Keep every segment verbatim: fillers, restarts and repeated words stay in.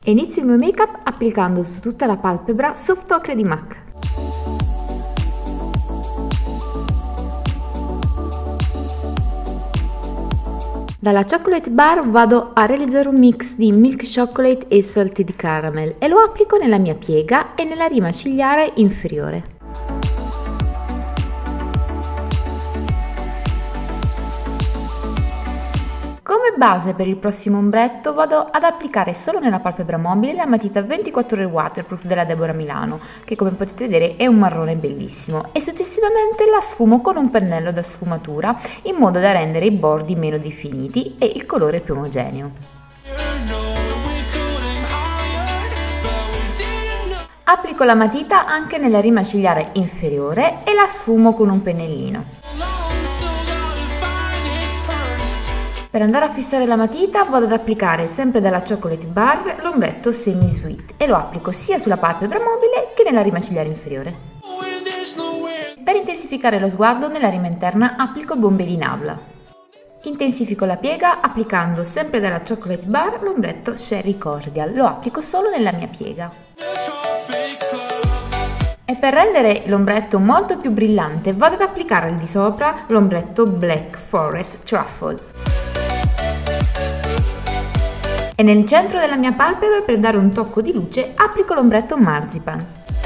e inizio il mio make-up applicando su tutta la palpebra Soft Ocre di MAC. Dalla Chocolate Bar vado a realizzare un mix di Milk Chocolate e Salted Caramel e lo applico nella mia piega e nella rima cigliare inferiore. Come base per il prossimo ombretto vado ad applicare solo nella palpebra mobile la matita ventiquattro ore waterproof della Deborah Milano, che come potete vedere è un marrone bellissimo, e successivamente la sfumo con un pennello da sfumatura in modo da rendere i bordi meno definiti e il colore più omogeneo. Applico la matita anche nella rima cigliare inferiore e la sfumo con un pennellino. Per andare a fissare la matita vado ad applicare sempre dalla Chocolate Bar l'ombretto Semi Sweet e lo applico sia sulla palpebra mobile che nella rima cigliare inferiore. Per intensificare lo sguardo nella rima interna applico bombe di Nabla. Intensifico la piega applicando sempre dalla Chocolate Bar l'ombretto Sherry Cordial, lo applico solo nella mia piega. E per rendere l'ombretto molto più brillante vado ad applicare al di sopra l'ombretto Black Forest Truffle. E nel centro della mia palpebra, per dare un tocco di luce, applico l'ombretto Marzipan.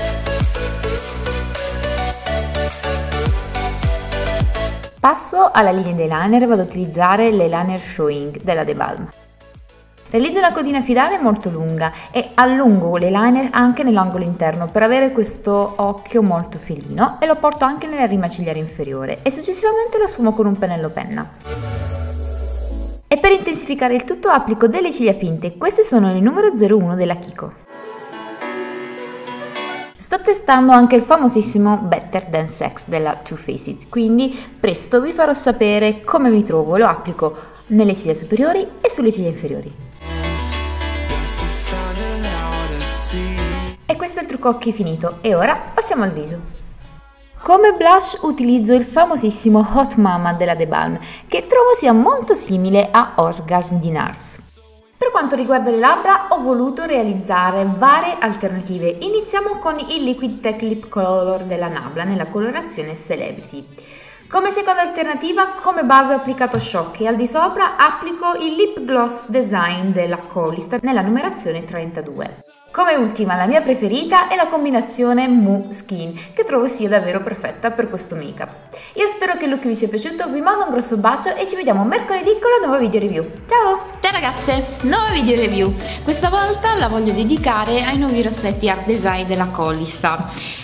Passo alla linea di eyeliner e vado ad utilizzare l'eyeliner Showing della The Balm. Realizzo una codina finale molto lunga e allungo l'eyeliner anche nell'angolo interno per avere questo occhio molto felino e lo porto anche nella rima cigliare inferiore e successivamente lo sfumo con un pennello penna. E per intensificare il tutto applico delle ciglia finte, queste sono le numero zero uno della Kiko. Sto testando anche il famosissimo Better Than Sex della Too Faced, quindi presto vi farò sapere come mi trovo, lo applico nelle ciglia superiori e sulle ciglia inferiori. E questo è il trucco occhi finito e ora passiamo al viso. Come blush utilizzo il famosissimo Hot Mama della The Balm, che trovo sia molto simile a Orgasm di NARS. Per quanto riguarda le labbra ho voluto realizzare varie alternative. Iniziamo con il Liquid Tech Lip Color della Nabla nella colorazione Celebrity. Come seconda alternativa, come base ho applicato Shock e al di sopra applico il Lip Gloss Design della Colista nella numerazione trentadue. Come ultima, la mia preferita è la combinazione Mou Skin, che trovo sia davvero perfetta per questo make-up. Io spero che il look vi sia piaciuto, vi mando un grosso bacio e ci vediamo mercoledì con la nuova video review. Ciao! Ciao ragazze, nuova video review. Questa volta la voglio dedicare ai nuovi rossetti Art Design della Colista.